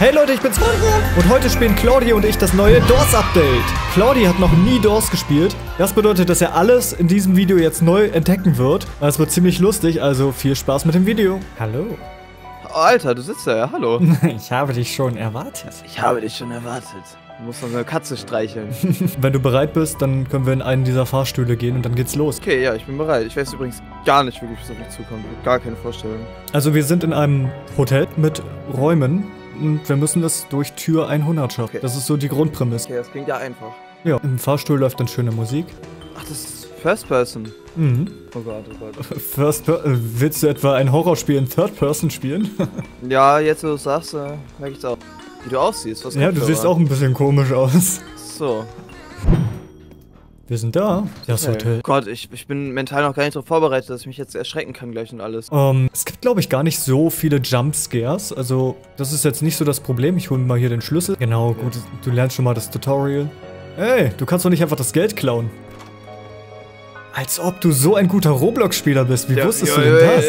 Hey Leute, ich bin's und heute spielen Claudia und ich das neue Doors Update. Claudia hat noch nie Doors gespielt. Das bedeutet, dass er alles in diesem Video jetzt neu entdecken wird. Es wird ziemlich lustig, also viel Spaß mit dem Video. Hallo. Oh, Alter, du sitzt da ja, hallo. Ich habe dich schon erwartet. Ich habe dich schon erwartet. Du musst noch eine Katze streicheln. Wenn du bereit bist, dann können wir in einen dieser Fahrstühle gehen und dann geht's los. Okay, ja, ich bin bereit. Ich weiß übrigens gar nicht wirklich, was auf mich zukommt. Gar keine Vorstellung. Also wir sind in einem Hotel mit Räumen. Und wir müssen das durch Tür 100 schaffen. Okay. Das ist so die Grundprämisse. Okay, das klingt ja einfach. Ja, im Fahrstuhl läuft dann schöne Musik. Ach, das ist First Person. Mhm. Oh Gott, oh Gott. Willst du etwa ein Horrorspiel in Third Person spielen? Ja, jetzt wo du es sagst, merke ich auch. Wie du aussiehst. Was ja, du siehst auch ein bisschen komisch aus. So. Wir sind da. Das Hotel. Gott, ich bin mental noch gar nicht darauf vorbereitet, dass ich mich jetzt erschrecken kann gleich und alles. Es gibt, glaube ich, gar nicht so viele Jumpscares. Also, das ist jetzt nicht so das Problem. Ich hole mir mal hier den Schlüssel. Genau, okay. Gut. Du lernst schon mal das Tutorial. Hey, du kannst doch nicht einfach das Geld klauen. Als ob du so ein guter Roblox-Spieler bist. Wie wusstest du denn das?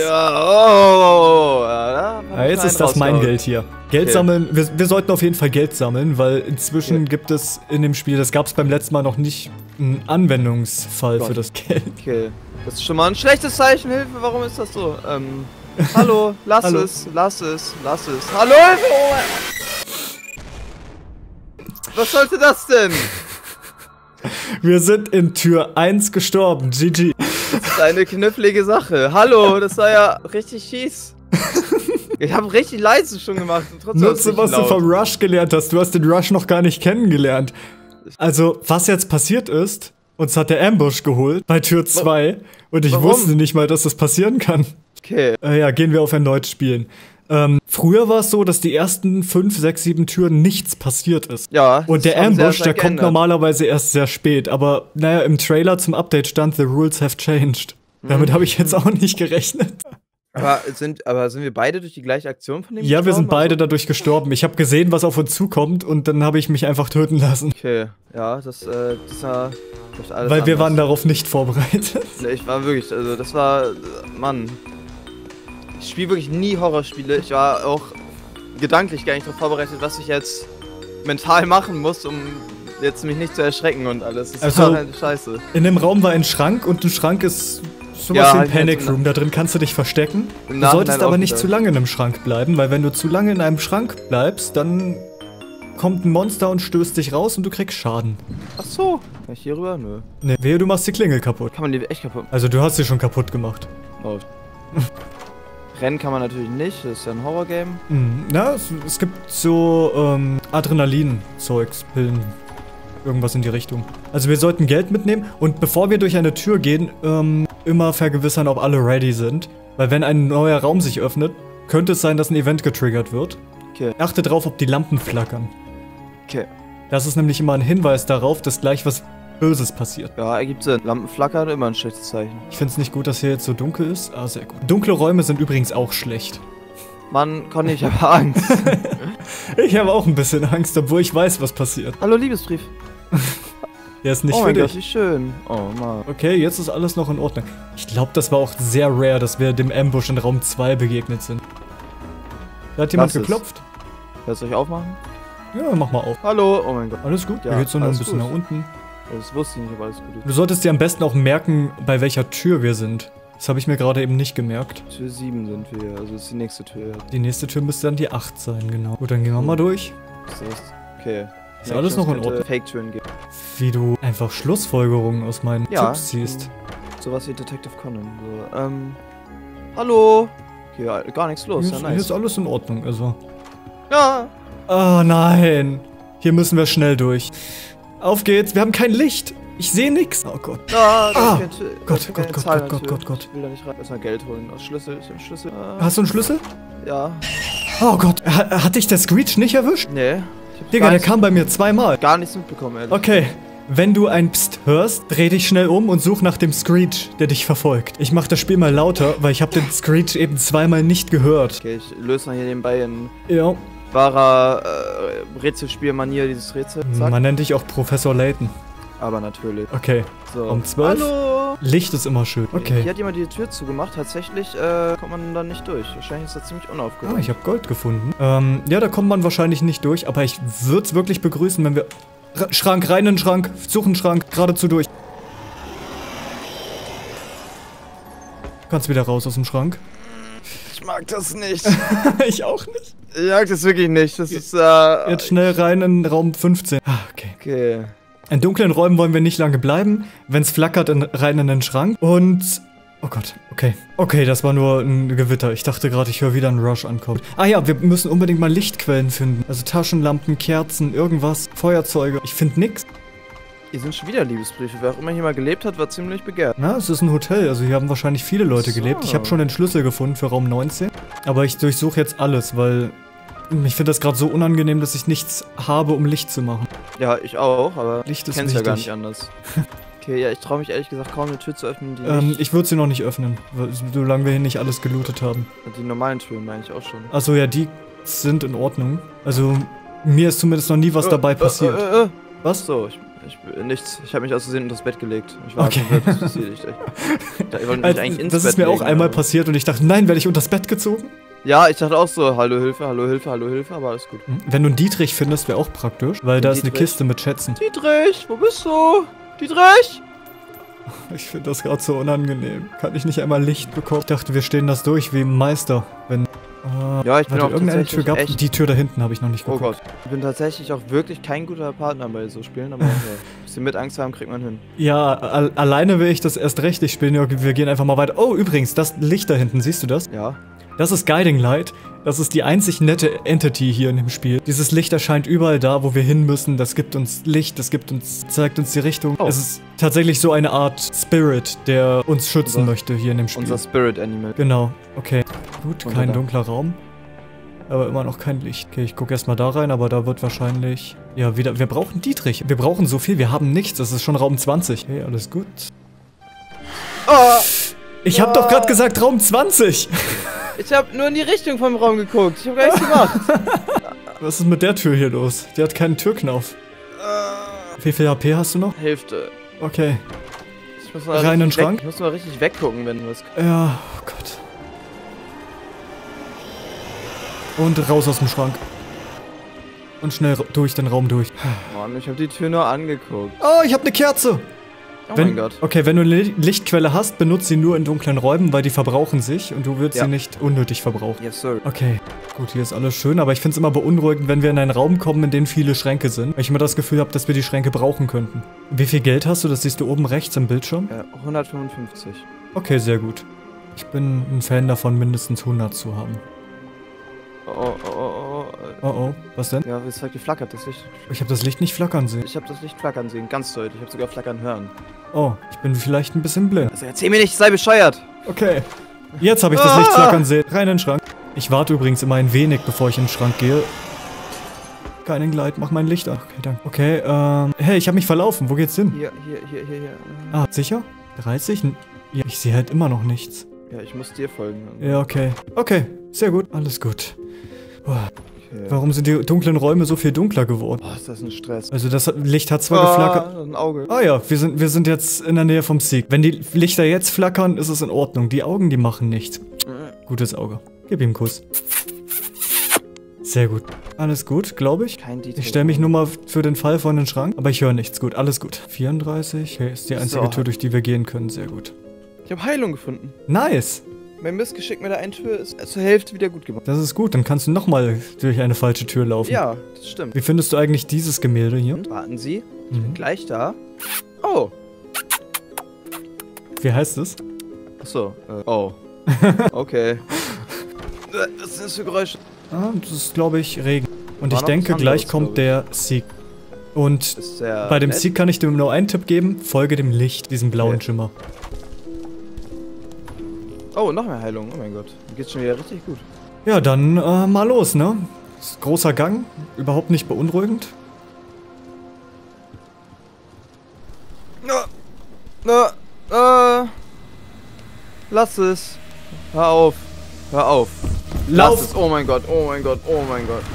Ja, jetzt ist das mein Geld hier. Geld sammeln. Wir sollten auf jeden Fall Geld sammeln, weil inzwischen gibt es in dem Spiel, das gab es beim letzten Mal noch nicht, einen Anwendungsfall für das Geld. Okay, das ist schon mal ein schlechtes Zeichen. Hilfe, warum ist das so? Hallo, lass es. Hallo, was sollte das denn? Wir sind in Tür 1 gestorben, GG. Das ist eine knifflige Sache. Hallo, das war ja richtig fies. Ich habe richtig leise schon gemacht und trotzdem. Nutze, was du vom Rush gelernt hast. Du hast den Rush noch gar nicht kennengelernt. Also, was jetzt passiert ist, uns hat der Ambush geholt bei Tür 2 und ich wusste nicht mal, dass das passieren kann. Okay. Ja, gehen wir auf erneut spielen. Früher war es so, dass die ersten 5, 6, 7 Türen nichts passiert ist. Ja. Und der Ambush, der kommt normalerweise erst sehr spät. Aber naja, im Trailer zum Update stand, the rules have changed. Damit habe ich jetzt auch nicht gerechnet. Aber sind wir beide durch die gleiche Aktion von dem Ja, wir sind beide dadurch gestorben. Ich habe gesehen, was auf uns zukommt und dann habe ich mich einfach töten lassen. Okay, ja, das war alles weil wir waren darauf nicht vorbereitet. Nee, ich war wirklich, also das war, Mann. Ich spiele wirklich nie Horrorspiele. Ich war auch gedanklich gar nicht darauf vorbereitet, was ich jetzt mental machen muss, um jetzt mich nicht zu erschrecken und alles. Das war halt scheiße. In dem Raum war ein Schrank und ein Schrank ist sowas wie ein Panic Room. Da drin kannst du dich verstecken. Du solltest aber nicht zu lange in einem Schrank bleiben, weil wenn du zu lange in einem Schrank bleibst, dann kommt ein Monster und stößt dich raus und du kriegst Schaden. Ach so. Kann ich hier rüber? Nö. Nee, wehe, du machst die Klingel kaputt. Kann man die echt kaputt? Also du hast sie schon kaputt gemacht. Oh. Rennen kann man natürlich nicht, das ist ja ein Horrorgame. Na, es gibt so Adrenalin-Zeugs, Pillen, irgendwas in die Richtung. Also wir sollten Geld mitnehmen und bevor wir durch eine Tür gehen, immer vergewissern, ob alle ready sind. Weil wenn ein neuer Raum sich öffnet, könnte es sein, dass ein Event getriggert wird. Okay. Achte drauf, ob die Lampen flackern. Okay. Das ist nämlich immer ein Hinweis darauf, dass gleich was Böses passiert. Ja, ergibt Sinn. Lampen flackern, immer ein schlechtes Zeichen. Ich finde es nicht gut, dass hier jetzt so dunkel ist. Ah, sehr gut. Dunkle Räume sind übrigens auch schlecht. Mann, Conny, ich habe Angst. Ich habe auch ein bisschen Angst, obwohl ich weiß, was passiert. Hallo, Liebesbrief. Der ist nicht für dich. Oh mein Gott, wie schön. Oh Mann. Okay, jetzt ist alles noch in Ordnung. Ich glaube, das war auch sehr rare, dass wir dem Ambush in Raum 2 begegnet sind. Da hat jemand geklopft. Lass euch aufmachen? Ja, mach mal auf. Hallo, oh mein Gott. Alles gut? Ja, da geht's nur noch ein bisschen nach unten. Das wusste ich nicht, aber alles gut. Du solltest dir am besten auch merken, bei welcher Tür wir sind. Das habe ich mir gerade eben nicht gemerkt. Tür 7 sind wir, also ist die nächste Tür. Die nächste Tür müsste dann die 8 sein, genau. Gut, dann gehen wir mal durch. Okay. Ist alles noch in Ordnung? Fake-Türen geben. Wie du einfach Schlussfolgerungen aus meinen Tipps ziehst. Sowas wie Detective Conan. So, hallo? Okay, gar nichts los, ja, nice. Hier ist alles in Ordnung, also. Ja. Oh nein. Hier müssen wir schnell durch. Auf geht's, wir haben kein Licht. Ich sehe nix. Oh Gott. Gott. Ich will da nicht rein. Erstmal Geld holen. Schlüssel. Hast du einen Schlüssel? Ja. Oh Gott. Hat dich der Screech nicht erwischt? Nee. Digga, der kam bei mir zweimal. Gar nichts mitbekommen, ehrlich. Okay. Wenn du ein Psst hörst, dreh dich schnell um und such nach dem Screech, der dich verfolgt. Ich mach das Spiel mal lauter, weil ich habe den Screech eben zweimal nicht gehört. Okay, ich löse mal hier nebenbei in ja. wahrer Rätselspielmanier dieses Rätsel. Man nennt dich auch Professor Layton. Aber natürlich. Okay. So. Um 12. Hallo! so. Licht ist immer schön. Okay. Hier hat jemand die Tür zugemacht. Tatsächlich kommt man dann nicht durch. Wahrscheinlich ist das ziemlich unaufgeräumt. Ah, ich habe Gold gefunden. Ja, da kommt man wahrscheinlich nicht durch, aber ich würde es wirklich begrüßen, wenn wir... Schrank, rein in den Schrank, suchen einen Schrank, geradezu durch. Du kannst wieder raus aus dem Schrank. Ich mag das nicht. Ich auch nicht. Ich mag das wirklich nicht. Das ist, Jetzt schnell rein in Raum 15. Ah, okay. Okay. In dunklen Räumen wollen wir nicht lange bleiben. Wenn es flackert, rein in den Schrank. Und... Oh Gott, okay. Okay, das war nur ein Gewitter. Ich dachte gerade, ich höre wieder einen Rush ankommen. Ah ja, wir müssen unbedingt mal Lichtquellen finden. Also Taschenlampen, Kerzen, irgendwas. Feuerzeuge. Ich finde nix. Hier sind schon wieder Liebesbriefe. Wer auch immer hier mal gelebt hat, war ziemlich begehrt. Na, es ist ein Hotel. Also hier haben wahrscheinlich viele Leute gelebt. Ich habe schon den Schlüssel gefunden für Raum 19. Aber ich durchsuche jetzt alles, weil... Ich finde das gerade so unangenehm, dass ich nichts habe, um Licht zu machen. Ja, ich auch, aber Licht ist kenn's ja gar wichtig. nicht anders. Okay, ja, ich traue mich ehrlich gesagt kaum eine Tür zu öffnen, die nicht... Ich würde sie noch nicht öffnen, solange wir hier nicht alles gelootet haben. Die normalen Türen meine ich auch schon. Achso, ja, die sind in Ordnung. Also, mir ist zumindest noch nie was dabei passiert. Was? So, nichts. Ich habe mich aus Versehen unter das Bett gelegt. Ich war Okay. was passiert. Ich wollte mich eigentlich ins Das Bett ist mir auch legen, einmal aber- passiert und ich dachte, nein, werde ich unters Bett gezogen? Ja, ich dachte auch so, hallo Hilfe, hallo Hilfe, hallo Hilfe, aber alles gut. Wenn du einen Dietrich findest, wäre auch praktisch, weil da ist eine Dietrich? Kiste mit Schätzen. Dietrich, wo bist du? Dietrich? Ich finde das gerade so unangenehm. Kann ich nicht einmal Licht bekommen? Ich dachte, wir stehen das durch wie im Meister. Wenn... Ja, ich bin auch irgendeine Tür tatsächlich gab. echt- Die Tür da hinten habe ich noch nicht Oh geguckt. Gott. Ich bin tatsächlich auch wirklich kein guter Partner bei so Spielen, aber ja, ein bisschen mit Angst haben kriegt man hin. Ja, alleine will ich das erst recht nicht spielen. Wir gehen einfach mal weiter. Oh, übrigens, das Licht da hinten, siehst du das? Ja. Das ist Guiding Light. Das ist die einzig nette Entity hier in dem Spiel. Dieses Licht erscheint überall da, wo wir hin müssen. Das gibt uns Licht, zeigt uns die Richtung. Oh. Es ist tatsächlich so eine Art Spirit, der uns schützen möchte hier in dem Spiel. Unser Spirit Animal. Genau, okay. Gut, Und kein da. dunkler Raum. Aber immer noch kein Licht. Okay, ich gucke erstmal da rein, aber da wird wahrscheinlich... Ja, wieder... Wir brauchen Dietrich. Wir brauchen so viel, wir haben nichts. Das ist schon Raum 20. Okay, alles gut. Oh, Ich habe doch gerade gesagt Raum 20! ich habe nur in die Richtung vom Raum geguckt. Ich habe gar nichts gemacht. Was ist mit der Tür hier los? Die hat keinen Türknauf. Wie viel HP hast du noch? Hälfte. Okay. Ich muss mal Rein in den richtig weg- Schrank? Ich muss mal richtig weggucken, wenn was... Ja, oh Gott. Und raus aus dem Schrank. Und schnell durch den Raum durch. Mann, ich habe die Tür nur angeguckt. Oh, ich habe eine Kerze! Oh mein Gott. Okay, wenn du eine Lichtquelle hast, benutzt sie nur in dunklen Räumen, weil die verbrauchen sich und du willst Ja. sie nicht unnötig verbrauchen. Yes, sir. Okay, gut, hier ist alles schön, aber ich finde es immer beunruhigend, wenn wir in einen Raum kommen, in dem viele Schränke sind. Weil ich immer das Gefühl habe, dass wir die Schränke brauchen könnten. Wie viel Geld hast du? Das siehst du oben rechts im Bildschirm. 155. Okay, sehr gut. Ich bin ein Fan davon, mindestens 100 zu haben. Oh. Oh oh, was denn? Ja, es hat geflackert, das Licht. Ich habe das Licht nicht flackern sehen. Ich habe das Licht flackern sehen, ganz deutlich. Ich habe sogar flackern hören. Oh, ich bin vielleicht ein bisschen blind. Also erzähl mir nicht, sei bescheuert. Okay. Jetzt habe ich das Licht flackern sehen. Rein in den Schrank. Ich warte übrigens immer ein wenig, bevor ich in den Schrank gehe. Keinen Gleit, mach mein Licht an. Okay, danke. Okay, hey, ich habe mich verlaufen. Wo geht's hin? Hier. Ah, sicher? 30? Ja, ich sehe halt immer noch nichts. Ja, ich muss dir folgen. Ja, okay. Okay, sehr gut. Alles gut. Boah, Okay. warum sind die dunklen Räume so viel dunkler geworden? Oh, ist das ein Stress. Also das Licht hat zwar geflackert... Ein Auge. Ah ja, wir sind jetzt in der Nähe vom Sieg. Wenn die Lichter jetzt flackern, ist es in Ordnung. Die Augen, die machen nichts. Gutes Auge. Gib ihm einen Kuss. Sehr gut. Alles gut, glaube ich. Kein Detail. Ich stelle mich nur mal für den Fall vor den Schrank, aber ich höre nichts. Gut, alles gut. 34. Okay, ist die einzige So. Tür, durch die wir gehen können. Sehr gut. Ich habe Heilung gefunden. Nice. Mein Missgeschick mit der einen Tür ist zur Hälfte wieder gut gemacht. Das ist gut. Dann kannst du nochmal durch eine falsche Tür laufen. Ja, das stimmt. Wie findest du eigentlich dieses Gemälde hier? Und warten Sie, Mhm. gleich da. Oh. Wie heißt es? Achso. Oh. Okay. Was sind das für Geräusche? Ah, das ist, glaube ich, Regen. Und War ich noch denke, was gleich anderes, kommt der Sieg. Und Ist der bei dem nett? Sieg kann ich dir nur einen Tipp geben. Folge dem Licht, diesem blauen Okay. Schimmer. Oh, noch mehr Heilung. Oh mein Gott. Mir geht's schon wieder richtig gut. Ja, dann mal los, ne? Ist großer Gang, überhaupt nicht beunruhigend. Lass es. Hör auf. Hör auf. Lauf! Lass es. Oh mein Gott. Oh mein Gott. Oh mein Gott.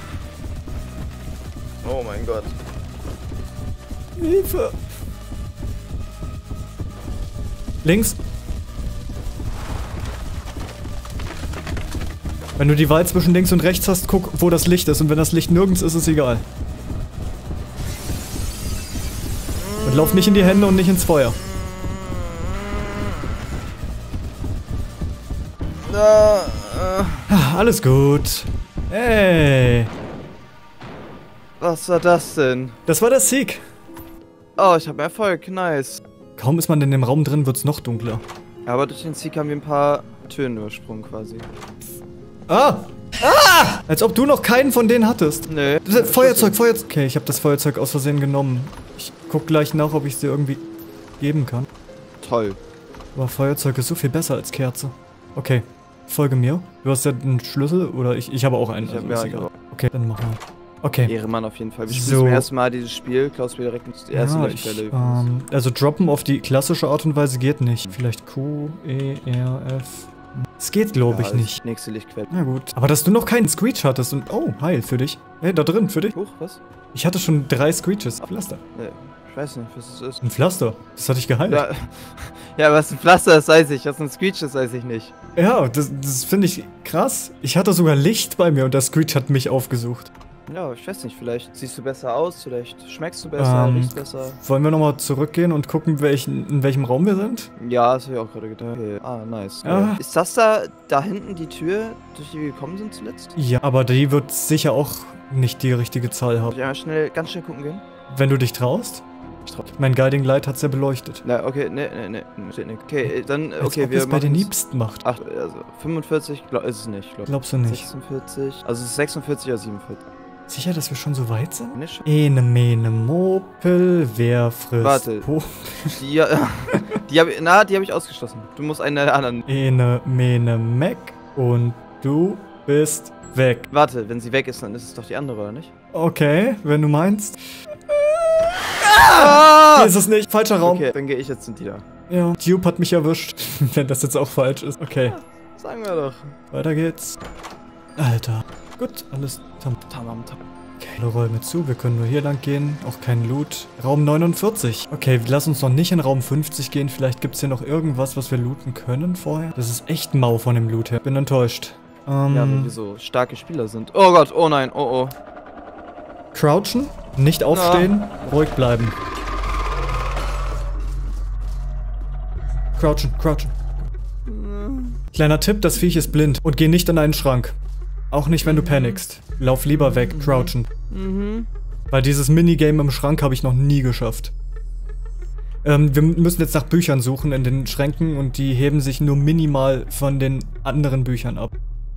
Oh mein Gott. Hilfe! Links. Wenn du die Wahl zwischen links und rechts hast, guck, wo das Licht ist. Und wenn das Licht nirgends ist, ist egal. Und lauf nicht in die Hände und nicht ins Feuer. Alles gut. Hey. Was war das denn? Das war der Sieg. Oh, ich habe Erfolg. Nice. Kaum ist man in dem Raum drin, wird's noch dunkler. Aber durch den Sieg haben wir ein paar Türen übersprungen quasi. Ah! Ah! Als ob du noch keinen von denen hattest. Nee. Feuerzeug. Okay, ich habe das Feuerzeug aus Versehen genommen. Ich guck gleich nach, ob ich es dir irgendwie geben kann. Toll. Aber Feuerzeug ist so viel besser als Kerze. Okay, folge mir. Du hast ja einen Schlüssel oder ich habe auch einen. Ich hab ist ja, egal. Okay, dann machen wir. Okay. Ehrenmann auf jeden Fall. Wir So. spielen zum ersten Mal dieses Spiel. Klaus mir direkt die erste Lichtquelle. Also droppen auf die klassische Art und Weise geht nicht. Vielleicht Q, E, R, F. Es geht, glaube ich, nicht. Nächste Lichtquelle. Na gut. Aber dass du noch keinen Screech hattest und... Oh, heil, für dich. Hey, da drin, für dich. Huch, was? Ich hatte schon 3 Screeches. Pflaster. Nee, ich weiß nicht, was das ist. Ein Pflaster. Das hatte ich geheilt. Ja, ja, was ein Pflaster ist, weiß ich. Was ein Screech ist, weiß ich nicht. Ja, das finde ich krass. Ich hatte sogar Licht bei mir und der Screech hat mich aufgesucht. Ja, ich weiß nicht, vielleicht siehst du besser aus, vielleicht schmeckst du besser, riechst besser. Wollen wir nochmal zurückgehen und gucken, in welchem Raum wir sind? Ja, das habe ich auch gerade gedacht. Okay. Ah, nice. Ja. Ist das da hinten die Tür, durch die wir gekommen sind zuletzt? Ja, aber die wird sicher auch nicht die richtige Zahl Soll haben. ich einmal ganz schnell gucken gehen? Wenn du dich traust? Ich trau. Mein Guiding Light hat's ja beleuchtet. Na, okay, nee, steht nicht. Okay, dann, okay, Als ob wir es bei den machen's- Liebsten macht. Ach, also 45, ist es nicht, glaub. Glaubst du nicht? 46, also es ist 46 oder 47. Sicher, dass wir schon so weit sind? Nicht? Ene, mene, Mopel, wer frisst Warte. Po? Die habe ich ausgeschlossen. Du musst einen der anderen. Ene, mene, Mac und du bist weg. Warte, wenn sie weg ist, dann ist es doch die andere, oder nicht? Okay, wenn du meinst. Ah! Hier ist es nicht. Falscher Raum. Okay, dann gehe ich jetzt zu dir. Ja, Dupe hat mich erwischt. Wenn das jetzt auch falsch ist. Okay, Sagen wir doch. weiter geht's. Alter. Gut, alles tam. Tamam. Okay, alle Räume zu. Wir können nur hier lang gehen. Auch kein Loot. Raum 49. Okay, lass uns noch nicht in Raum 50 gehen. Vielleicht gibt's hier noch irgendwas, was wir looten können vorher. Das ist echt mau von dem Loot her. Bin enttäuscht. Ja, weil wir so starke Spieler sind. Oh Gott, oh nein, oh oh. Crouchen. Nicht aufstehen. Ruhig bleiben. Crouchen. Kleiner Tipp, das Viech ist blind. Und geh nicht in einen Schrank. Auch nicht, wenn du panikst. Lauf lieber weg, crouchen. Weil dieses Minigame im Schrank habe ich noch nie geschafft. Wir müssen jetzt nach Büchern suchen in den Schränken und die heben sich nur minimal von den anderen Büchern ab.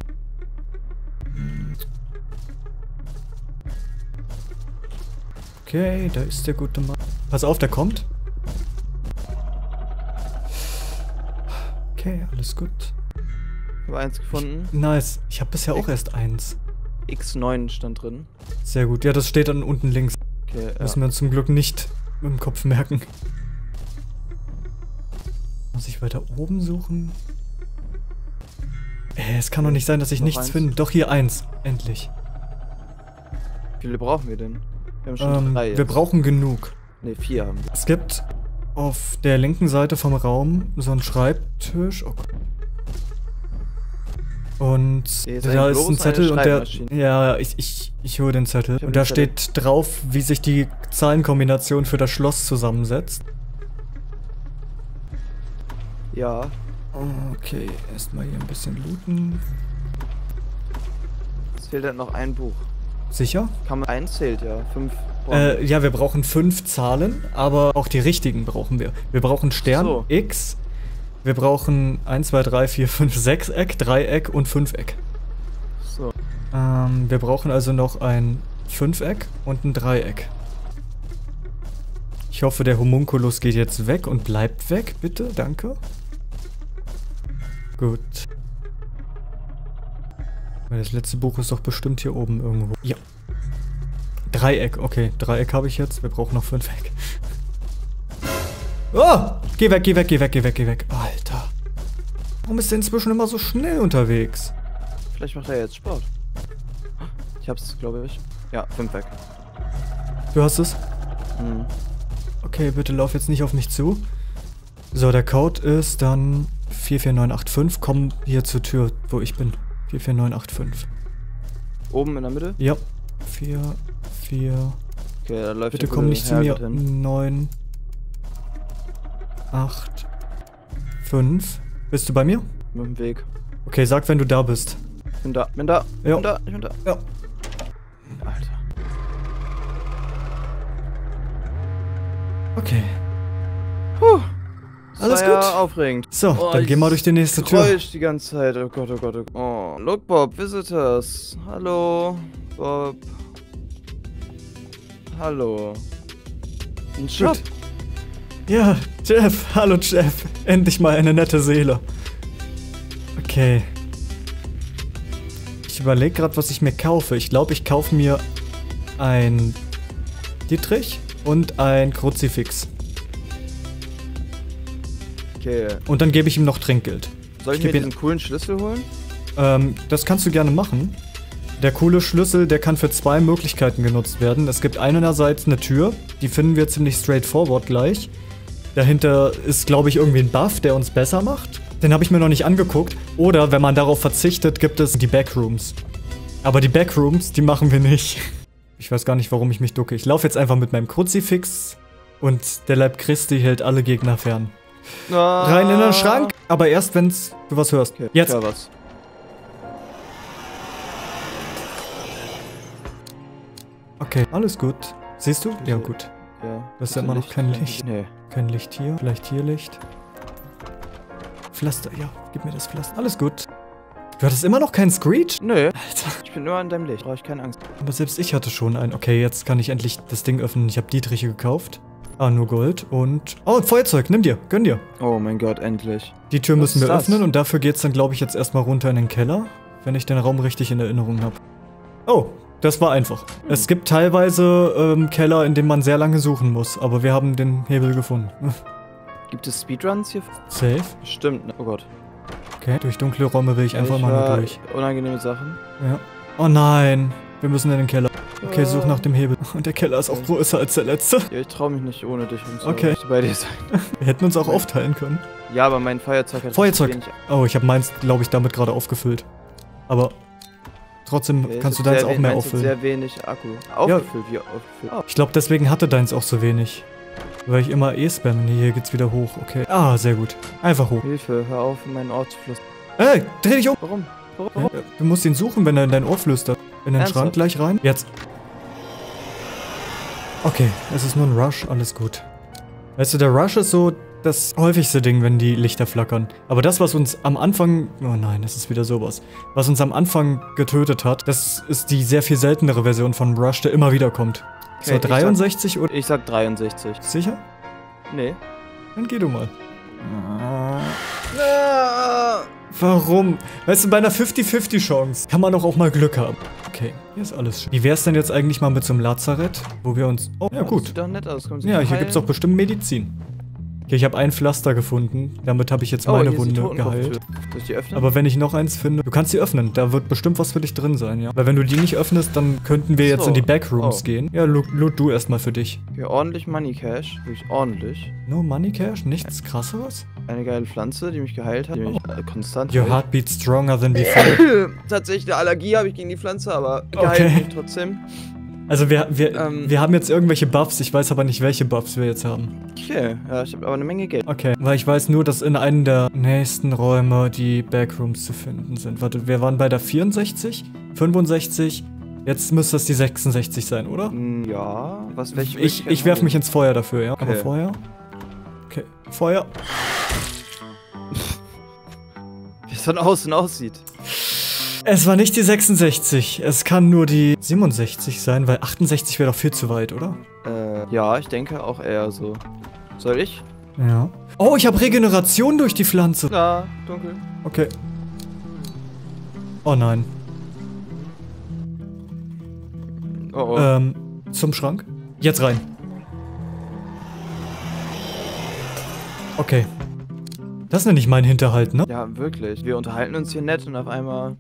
Okay, da ist der gute Mann. Pass auf, der kommt. Okay, alles gut. Ich habe eins gefunden. Nice. Ich habe bisher auch erst eins. X9 stand drin. Sehr gut. Ja, das steht dann unten links. Okay, Müssen wir uns zum Glück nicht im Kopf merken. Muss ich weiter oben suchen? Es kann doch nicht sein, dass ich Noch nichts eins? finde. Doch, hier eins. Endlich. Wie viele brauchen wir denn? Wir haben schon 3 jetzt. Wir brauchen genug. Ne, 4 haben wir. Es gibt auf der linken Seite vom Raum so einen Schreibtisch. Oh Gott. Und Hier ist da ein ist ein Globus, Zettel eine und der... Schreibmaschine. Ja, ich hole den Zettel. hab Und den da Zettel. steht drauf, wie sich die Zahlenkombination für das Schloss zusammensetzt. Ja. Okay, erstmal hier ein bisschen looten. Es fehlt halt noch ein Buch. Sicher? Kann man eins zählt, ja. 5. Ja, wir brauchen 5 Zahlen, aber auch die richtigen brauchen wir. Wir brauchen Stern, So. X. Wir brauchen 1, 2, 3, 4, 5, 6 Eck, Dreieck und 5 Eck. So. Wir brauchen also noch ein 5-Eck und ein Dreieck. Ich hoffe, der Homunculus geht jetzt weg und bleibt weg, bitte, danke. Gut. Weil das letzte Buch ist doch bestimmt hier oben irgendwo. Ja. Dreieck, okay. Dreieck habe ich jetzt. Wir brauchen noch 5 Eck. Oh! Geh weg. Alter. Warum ist der inzwischen immer so schnell unterwegs? Vielleicht macht er jetzt Sport. Ich hab's, glaube ich. Ja, 5 weg. Du hast es? Mhm. Okay, bitte lauf jetzt nicht auf mich zu. So, der Code ist dann 44985. Komm hier zur Tür, wo ich bin. 44985. Oben in der Mitte? Ja. 4, 4. Okay, da läuft Bitte der komm gute nicht zu mir. Herr hin. 9, 8, 5. Bist du bei mir? Mit dem Weg. Okay, sag, wenn du da bist. Ich bin da, bin da, Ja. bin da, ich bin da. Ja. Alter. Okay. Puh. Alles Das war gut. Ja aufregend. So, Oh, dann geh mal durch die nächste Tür. Geräusch die ganze Zeit. Oh Gott, oh Gott, oh Gott. Oh, look Bob, Visitors. Hallo, Bob. Hallo. Ein Shop. Gut. Ja, Jeff. Hallo, Jeff. Endlich mal eine nette Seele. Okay. Ich überlege gerade, was ich mir kaufe. Ich glaube, ich kaufe mir ein Dietrich und ein Kruzifix. Okay. Und dann gebe ich ihm noch Trinkgeld. Soll ich Ich mir geb diesen coolen Schlüssel holen? Das kannst du gerne machen. Der coole Schlüssel, der kann für zwei Möglichkeiten genutzt werden. Es gibt einerseits eine Tür, die finden wir ziemlich straightforward gleich. Dahinter ist, glaube ich, irgendwie ein Buff, der uns besser macht. Den habe ich mir noch nicht angeguckt. Oder, wenn man darauf verzichtet, gibt es die Backrooms. Aber die Backrooms, die machen wir nicht. Ich weiß gar nicht, warum ich mich ducke. Ich laufe jetzt einfach mit meinem Kruzifix und der Leib Christi hält alle Gegner fern. Rein in den Schrank, aber erst, wenn du was hörst. Okay, Jetzt. ja, was. Okay, alles gut. Siehst du? Ja, gut. Ja. Das ist ja immer noch kein Licht. Nee. Kein Licht hier. Vielleicht hier Licht. Pflaster, ja. Gib mir das Pflaster. Alles gut. Du hattest immer noch keinen Screech? Nö. Alter. Ich bin nur an deinem Licht. Brauche ich keine Angst. Aber selbst ich hatte schon einen. Okay, jetzt kann ich endlich das Ding öffnen. Ich habe Dietriche gekauft. Ah, nur Gold und... Oh, ein Feuerzeug. Nimm dir. Gönn dir. Oh mein Gott, endlich. Die Tür Was müssen wir ist das? öffnen und dafür geht's dann, glaube ich, jetzt erstmal runter in den Keller. Wenn ich den Raum richtig in Erinnerung habe. Oh, das war einfach. Es gibt teilweise Keller, in denen man sehr lange suchen muss. Aber wir haben den Hebel gefunden. Gibt es Speedruns hier? Safe. Stimmt. Ne? Oh Gott. Okay, durch dunkle Räume will ich einfach mal nur durch. Unangenehme Sachen. Ja. Oh nein, wir müssen in den Keller. Okay, such Ah. nach dem Hebel. Und der Keller ist auch größer als der letzte. Ja, ich traue mich nicht ohne dich und so. Okay. Ich möchte bei dir sein. Wir hätten uns auch aufteilen können. Ja, aber mein Feuerzeug hat Feuerzeug. wenig. Oh, ich habe meins, glaube ich, damit gerade aufgefüllt. Aber trotzdem Okay, kannst du es hat deins sehr auch we- mehr meins hat auffüllen. sehr wenig Akku. Aufgefüllt, wie aufgefüllt. Oh. Ich glaube, deswegen hatte deins auch so wenig. Weil ich immer spamme. Nee, hier geht's wieder hoch. Okay. Ah, sehr gut. Einfach hoch. Hilfe, hör auf, in meinen Ohr zu flüstern. Ey, dreh dich um. Warum? Ja, du musst ihn suchen, wenn er in dein Ohr flüstert. In den Ernsthaft? Schrank gleich rein. Jetzt. Okay, es ist nur ein Rush, alles gut. Weißt du, der Rush ist so das häufigste Ding, wenn die Lichter flackern. Aber das, was uns am Anfang... Oh nein, das ist wieder sowas. Was uns am Anfang getötet hat, das ist die sehr viel seltenere Version von Rush, der immer wieder kommt. So, Okay, 63 oder... Ich sag 63. Sicher? Nee. Dann geh du mal. Warum? Weißt du, bei einer 50-50 Chance kann man doch auch mal Glück haben. Okay, hier ist alles schön. Wie wär's denn jetzt eigentlich mal mit so einem Lazarett, wo wir uns... Oh, ja Das gut. sieht doch nett aus. Kommen Sie Ja, mal hier gibt's heilen? auch bestimmt Medizin. Okay, ich habe ein Pflaster gefunden. Damit habe ich jetzt meine hier ist die Wunde geheilt. Totenkopftür. Soll ich die öffnen? Aber wenn ich noch eins finde... Du kannst sie öffnen. Da wird bestimmt was für dich drin sein, ja. Weil wenn du die nicht öffnest, dann könnten wir jetzt So. in die Backrooms Oh. gehen. Ja, loot du erstmal für dich. Okay, ordentlich Money Cash. Wirklich ordentlich. No Money Cash? Nichts krasseres? Eine geile Pflanze, die mich geheilt hat. Die mich konstant Your heilt. heart beats stronger than before. Tatsächlich eine Allergie habe ich gegen die Pflanze, aber Okay. geheilt mich trotzdem. Also wir Ähm. haben jetzt irgendwelche Buffs. Ich weiß aber nicht, welche Buffs wir jetzt haben. Okay, ja, ich habe aber eine Menge Geld. Okay, weil ich weiß nur, dass in einem der nächsten Räume die Backrooms zu finden sind. Warte, wir waren bei der 64, 65, jetzt müsste es die 66 sein, oder? Ja, welche Ich werf mich ins Feuer dafür, ja? Aber Okay. Feuer? Okay, Feuer. Wie es von außen aussieht. Es war nicht die 66, es kann nur die 67 sein, weil 68 wäre doch viel zu weit, oder? Ja, ich denke auch eher so. Soll ich? Ja. Oh, ich habe Regeneration durch die Pflanze. Ja, dunkel. Okay. Oh nein. Oh, oh. Zum Schrank? Jetzt rein. Okay. Das nenne ich meinen Hinterhalt, ne? Ja, wirklich. Wir unterhalten uns hier nett und auf einmal...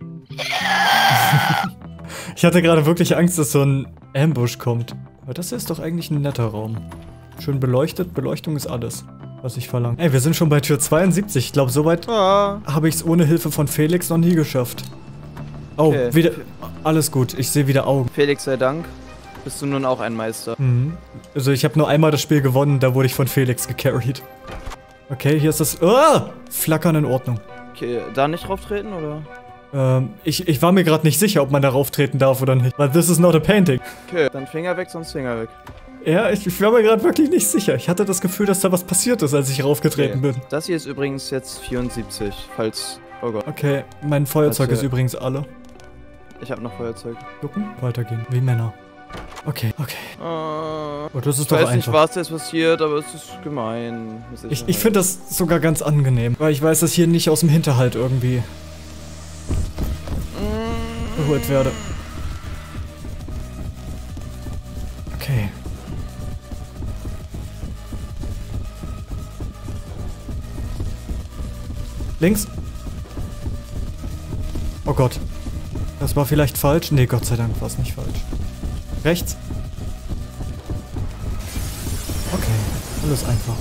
Ich hatte gerade wirklich Angst, dass so ein Ambush kommt. Aber das hier ist doch eigentlich ein netter Raum. Schön beleuchtet. Beleuchtung ist alles. was ich verlange. Ey, wir sind schon bei Tür 72. Ich glaube, soweit habe ich es ohne Hilfe von Felix noch nie geschafft. Oh, Okay. wieder... Alles gut, ich sehe wieder Augen. Felix sei Dank, bist du nun auch ein Meister. Mhm. Also ich habe nur einmal das Spiel gewonnen, da wurde ich von Felix gecarried. Okay, hier ist das... Ah! Flackern in Ordnung. Okay, da nicht drauf treten, oder? Ich war mir gerade nicht sicher, ob man darauf treten darf oder nicht. Weil this is not a painting. Okay, dann Finger weg, sonst Finger weg. Ja, ich war mir gerade wirklich nicht sicher. Ich hatte das Gefühl, dass da was passiert ist, als ich raufgetreten bin. Das hier ist übrigens jetzt 74, falls... Oh Gott, Okay, mein Feuerzeug Also- ist übrigens alle. ich habe noch Feuerzeug. Gucken, weitergehen, wie Männer. Okay. Oh, das ist Ich doch weiß nicht, einfach. was jetzt passiert, aber es ist gemein. Mit Ich Sicherheit. finde das sogar ganz angenehm, weil ich weiß, dass hier nicht aus dem Hinterhalt irgendwie geholt werde. Okay. Links. Oh Gott. Das war vielleicht falsch. Nee, Gott sei Dank war es nicht falsch. Rechts. Okay, alles einfach.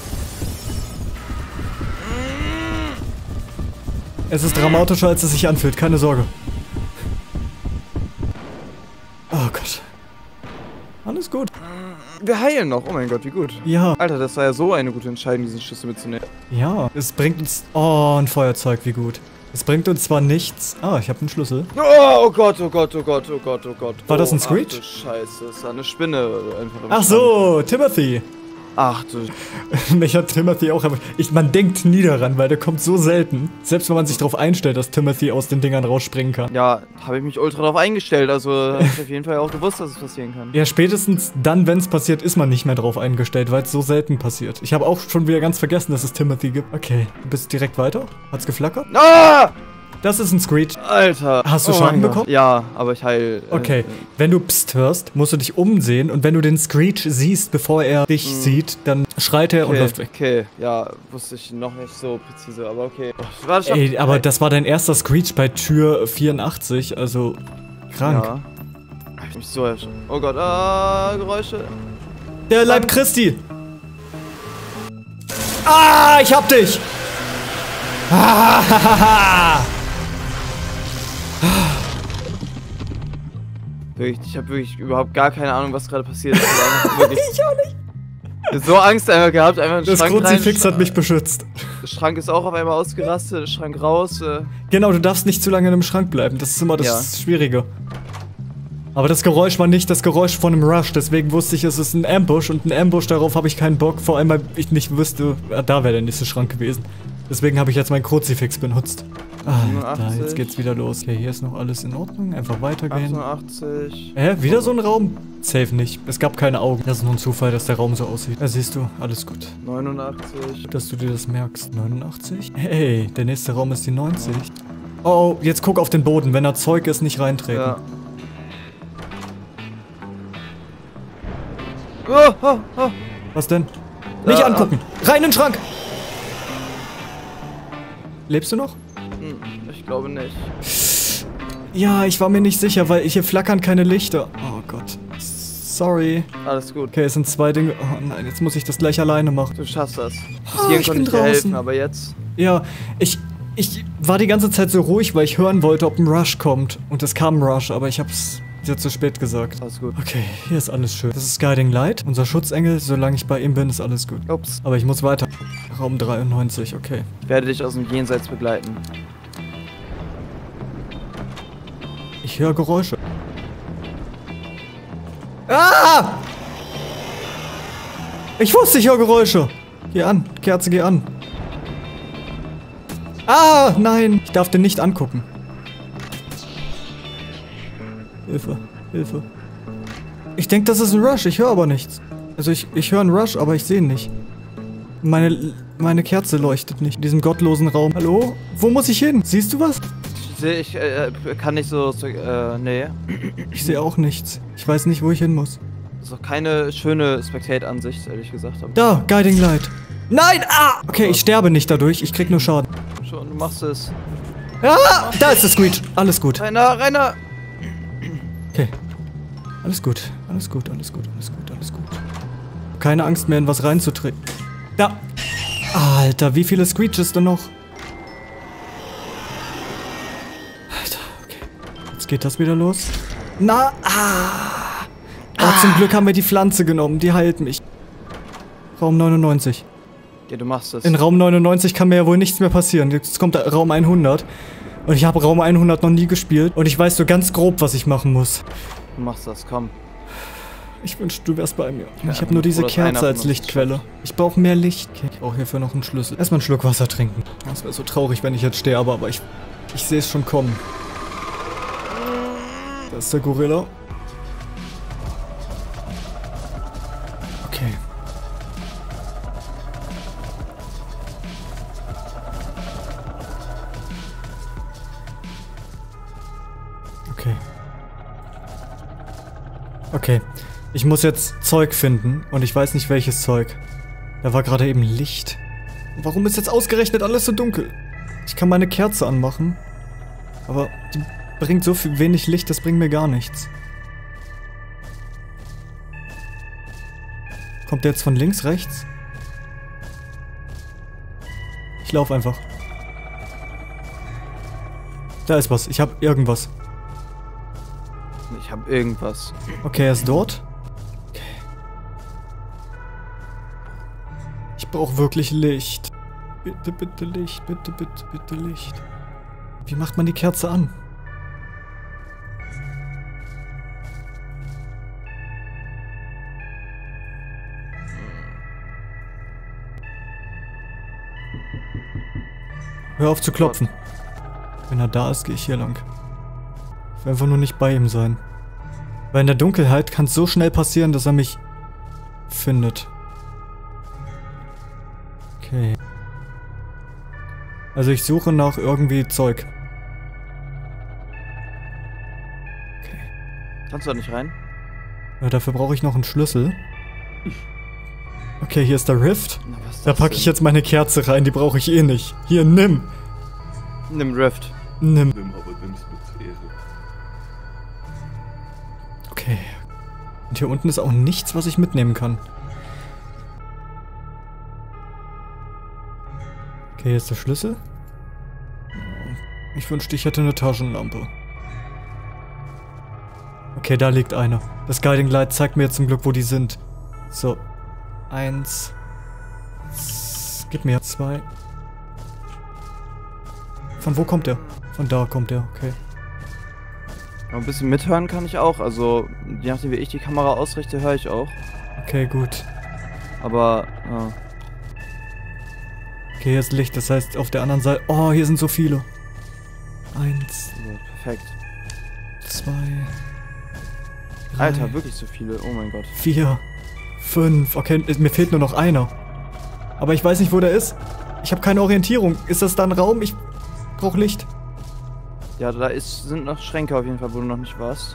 Es ist dramatischer, als es sich anfühlt, keine Sorge. Oh Gott. Alles gut. Wir heilen noch, oh mein Gott, wie gut. Ja, Alter, das war ja so eine gute Entscheidung, diesen Schlüssel mitzunehmen. ja. Es bringt uns... Oh, ein Feuerzeug, wie gut. Es bringt uns zwar nichts... Ah, ich habe einen Schlüssel. Oh Gott, oh Gott, oh Gott, oh Gott, oh Gott. War das ein Ach Screech? du Scheiße, das war eine Spinne einfach im Ach so, Timothy. Stand. Ach du... Mich hat Timothy auch... Man denkt nie daran, weil der kommt so selten. Selbst wenn man sich darauf einstellt, dass Timothy aus den Dingern rausspringen kann. Ja, habe ich mich ultra drauf eingestellt, also habe ich auf jeden Fall auch gewusst, dass es passieren kann. Ja, spätestens dann, wenn es passiert, ist man nicht mehr drauf eingestellt, weil es so selten passiert. Ich habe auch schon wieder ganz vergessen, dass es Timothy gibt. Okay, du bist direkt weiter? Hat's geflackert? Ah! Das ist ein Screech. Alter. Hast du Oh Schaden mein Gott. bekommen? Ja, aber ich heil... Okay, wenn du Psst hörst, musst du dich umsehen und wenn du den Screech siehst, bevor er dich sieht, dann schreit er und läuft weg. Okay, ja, wusste ich noch nicht so präzise, aber okay. Warte, stopp. Ey, aber das war dein erster Screech bei Tür 84, also krank. Ja. Hab ich mich so erschrocken. Oh Gott, Geräusche. Der Leib Christi! Ah, ich hab dich! Ah, Wirklich, ich habe wirklich überhaupt gar keine Ahnung, was gerade passiert ist. Ich auch nicht. So Angst einfach gehabt, einfach in den das Schrank Kruzifix rein. hat mich beschützt. Der Schrank ist auch auf einmal ausgerastet, der Schrank raus. Genau, du darfst nicht zu lange in einem Schrank bleiben. Das ist immer das Ja. Schwierige. Aber das Geräusch war nicht das Geräusch von einem Rush, deswegen wusste ich, es ist ein Ambush und ein Ambush, darauf habe ich keinen Bock, vor allem weil ich nicht wüsste, da wäre der nächste Schrank gewesen. Deswegen habe ich jetzt mein Kruzifix benutzt. Ah, da, jetzt geht's wieder los. Okay, hier ist noch alles in Ordnung, einfach weitergehen. 88. Wieder so ein Raum? Safe nicht. Es gab keine Augen. Das ist nur ein Zufall, dass der Raum so aussieht. Ja, siehst du, alles gut. 89. Dass du dir das merkst. 89? Hey, der nächste Raum ist die 90. Oh, jetzt guck auf den Boden. Wenn da Zeug ist, nicht reintreten. Ja. Oh, oh, oh. Was denn? Nicht angucken! Rein in den Schrank! Lebst du noch? Ich glaube nicht. Ja, ich war mir nicht sicher, weil hier flackern keine Lichter. Oh Gott. Sorry. Alles gut. Okay, es sind zwei Dinge. Oh nein, jetzt muss ich das gleich alleine machen. Du schaffst das. Bis Ah, hierhin ich konnte bin ich dir draußen. helfen, aber jetzt... Ja, ich war die ganze Zeit so ruhig, weil ich hören wollte, ob ein Rush kommt. Und es kam ein Rush, aber ich hab's dir zu spät gesagt. Alles gut. Okay, hier ist alles schön. Das ist Guiding Light, unser Schutzengel. Solange ich bei ihm bin, ist alles gut. Ups. Aber ich muss weiter. Raum 93, okay. Ich werde dich aus dem Jenseits begleiten. Ich höre Geräusche. Ah! Ich wusste, ich höre Geräusche. Geh an, Kerze, geh an. Ah, nein. Ich darf den nicht angucken. Hilfe, Hilfe. Ich denke, das ist ein Rush. Ich höre aber nichts. Also ich höre einen Rush, aber ich sehe ihn nicht. Meine Kerze leuchtet nicht in diesem gottlosen Raum. Hallo? Wo muss ich hin? Siehst du was? Ich kann nicht so... nee. Ich sehe auch nichts. Ich weiß nicht, wo ich hin muss. Das ist auch keine schöne Spectate-Ansicht, ehrlich gesagt. Aber Da, Guiding Light. Nein! Ah! Okay, ich sterbe nicht dadurch. Ich krieg nur Schaden. schon, du machst es. Ah! Da ist der Screech. Alles gut. Rainer! Okay. Alles gut. Alles gut, alles gut, alles gut, alles gut. Keine Angst mehr, in was reinzutreten. Da! Alter, wie viele Screeches denn noch? Alter, okay. Jetzt geht das wieder los. Na, zum Glück haben wir die Pflanze genommen, die heilt mich. Raum 99. Ja, du machst das. In Raum 99 kann mir ja wohl nichts mehr passieren. Jetzt kommt Raum 100. Und ich habe Raum 100 noch nie gespielt. Und ich weiß so ganz grob, was ich machen muss. Du machst das, komm. Ich wünschte, du wärst bei mir. Ja, Ich habe nur diese oder Kerze einer als von uns Lichtquelle. Ich brauche mehr Licht. Okay, ich brauche hierfür noch einen Schlüssel. Erstmal einen Schluck Wasser trinken. Das wäre so traurig, wenn ich jetzt sterbe, aber ich sehe es schon kommen. Da ist der Gorilla. Okay. Okay. Okay. Ich muss jetzt Zeug finden und ich weiß nicht welches Zeug. Da war gerade eben Licht. Warum ist jetzt ausgerechnet alles so dunkel? Ich kann meine Kerze anmachen, aber die bringt so viel wenig Licht, das bringt mir gar nichts. Kommt der jetzt von links, rechts? Ich laufe einfach. Da ist was, ich habe irgendwas. Ich habe irgendwas. Okay, er ist dort. Okay. Ich brauche wirklich Licht. Bitte, bitte Licht. Bitte, bitte, bitte Licht. Wie macht man die Kerze an? Hör auf zu klopfen. Wenn er da ist, gehe ich hier lang. Ich will einfach nur nicht bei ihm sein. Weil in der Dunkelheit kann es so schnell passieren, dass er mich findet. Okay. Also ich suche nach irgendwie Zeug. Okay. Kannst du da nicht rein? Ja, dafür brauche ich noch einen Schlüssel. Okay, hier ist der Rift. Na, was ist Da das packe ich denn? jetzt meine Kerze rein, die brauche ich eh nicht. Hier, nimm. Nimm Rift. Nimm. Nimm, aber nimm's mit Ehre. Okay. Und hier unten ist auch nichts, was ich mitnehmen kann. Okay, hier ist der Schlüssel. Ich wünschte, ich hätte eine Taschenlampe. Okay, da liegt einer. Das Guiding Light zeigt mir jetzt zum Glück, wo die sind. So. 1. Gib mir 2. Von wo kommt der? Von da kommt der, okay. Aber ein bisschen mithören kann ich auch. Also, je nachdem wie ich die Kamera ausrichte, höre ich auch. Okay, gut. Aber, ja. Okay, hier ist Licht, das heißt auf der anderen Seite... Oh, hier sind so viele. 1, So, perfekt. 2... Alter, wirklich so viele. Oh mein Gott. 4, 5. Okay, mir fehlt nur noch einer. Aber ich weiß nicht, wo der ist. Ich habe keine Orientierung. Ist das da ein Raum? Ich brauche Licht. Ja, sind noch Schränke auf jeden Fall, wo du noch nicht warst.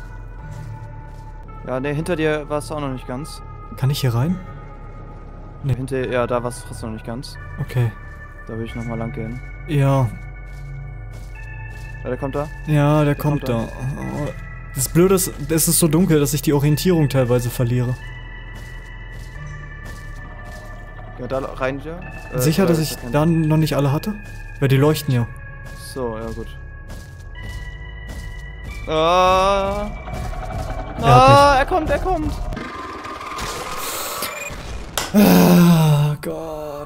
Ja, ne, hinter dir warst du auch noch nicht ganz. Kann ich hier rein? Nee. Ja, da warst du noch nicht ganz. Okay. Da will ich nochmal lang gehen. Ja. Ja, der kommt da. Ja, der kommt da. Oh. Das Blöde ist, es ist so dunkel, dass ich die Orientierung teilweise verliere. Ja, da rein, ja. Sicher, dass ich da noch nicht alle hatte? Weil die leuchten ja. So, ja gut. Ah, er kommt. Ah, Gott.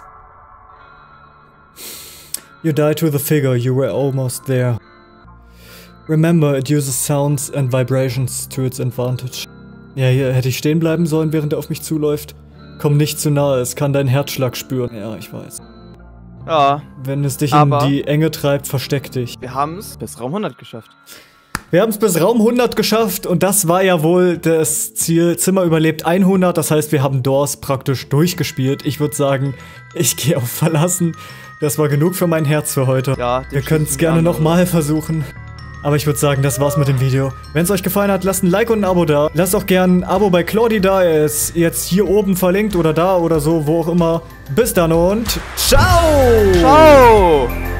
You died to the figure, you were almost there. Remember, it uses sounds and vibrations to its advantage. Ja, hier hätte ich stehen bleiben sollen, während er auf mich zuläuft. Komm nicht zu nahe, es kann deinen Herzschlag spüren. Ja, ich weiß. Ja, Wenn es dich in die Enge treibt, versteck dich. wir haben es bis Raum 100 geschafft. Wir haben es bis Raum 100 geschafft und das war ja wohl das Ziel. Zimmer überlebt 100, das heißt, wir haben Doors praktisch durchgespielt. Ich würde sagen, ich gehe auf Verlassen. Das war genug für mein Herz für heute. Ja, wir können es gerne nochmal versuchen. Aber ich würde sagen, das war's mit dem Video. Wenn es euch gefallen hat, lasst ein Like und ein Abo da. Lasst auch gerne ein Abo bei Claudi da. Er ist jetzt hier oben verlinkt oder da oder so, wo auch immer. Bis dann und ciao! Ciao!